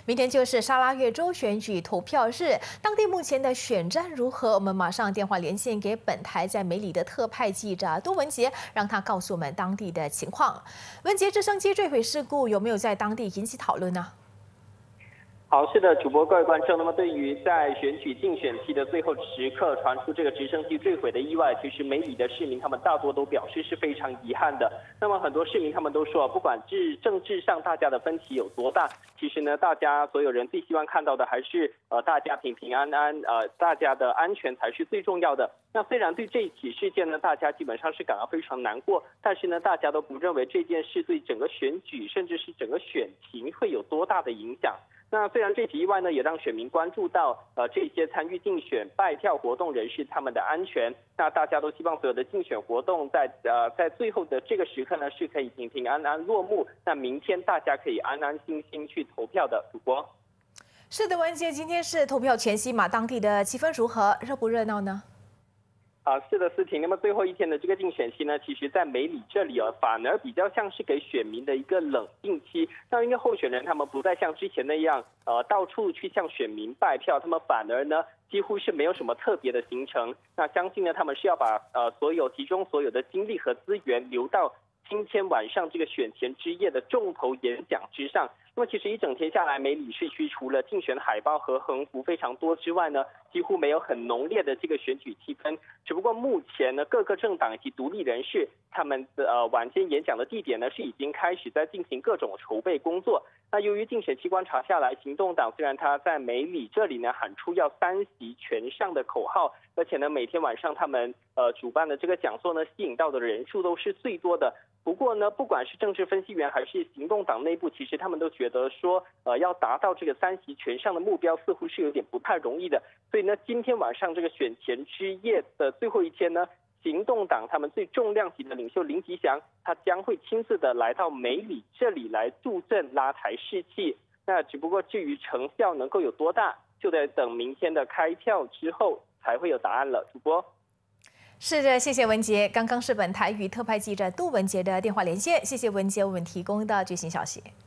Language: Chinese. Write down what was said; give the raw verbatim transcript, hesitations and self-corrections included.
明天就是沙拉越州选举投票日，当地目前的选战如何？我们马上电话连线给本台在梅里的特派记者杜文杰，让他告诉我们当地的情况。文杰，直升机坠毁事故有没有在当地引起讨论呢？ 好，是的，主播各位观众，那么对于在选举竞选期的最后时刻传出这个直升机坠毁的意外，其实梅里的市民他们大多都表示是非常遗憾的。那么很多市民他们都说，不管治政治上大家的分歧有多大，其实呢，大家所有人最希望看到的还是呃大家平平安安，呃大家的安全才是最重要的。那虽然对这一起事件呢，大家基本上是感到非常难过，但是呢，大家都不认为这件事对整个选举甚至是整个选情会有多大的影响。那虽然这起意外呢，也让选民关注到呃这些参与竞选拜票活动人士他们的安全。那大家都希望所有的竞选活动在呃在最后的这个时刻呢，是可以平平安安落幕。那明天大家可以安安心心去投票的。主播， 是的，文杰，今天是投票前夕嘛，当地的气氛如何？热不热闹呢？ 啊，是的，思婷。那么最后一天的这个竞选期呢，其实在梅里这里啊，反而比较像是给选民的一个冷静期。那因为候选人他们不再像之前那样，呃，到处去向选民拜票，他们反而呢，几乎是没有什么特别的行程。那相信呢，他们是要把呃所有集中所有的精力和资源留到今天晚上这个选前之夜的重头演讲之上。那么其实一整天下来，梅里市区除了竞选海报和横幅非常多之外呢，几乎没有很浓烈的这个选举气氛。只不过目前呢，各个政党以及独立人士他们的呃晚间演讲的地点呢，是已经开始在进行各种筹备工作。那由于竞选期观察下来，行动党虽然他在梅里这里呢喊出要三席全上的口号，而且呢每天晚上他们呃主办的这个讲座呢，吸引到的人数都是最多的。不过呢，不管是政治分析员还是行动党内部，其实他们都觉得说，呃，要达到这个三席全上的目标，似乎是有点不太容易的。所以呢，今天晚上这个选前之夜的最后一天呢，行动党他们最重量级的领袖林吉祥，他将会亲自的来到梅里这里来助阵拉抬士气。那只不过至于成效能够有多大，就得等明天的开票之后才会有答案了。主播。 是的，谢谢文杰。刚刚是本台与特派记者杜文杰的电话连线，谢谢文杰为我们提供的最新消息。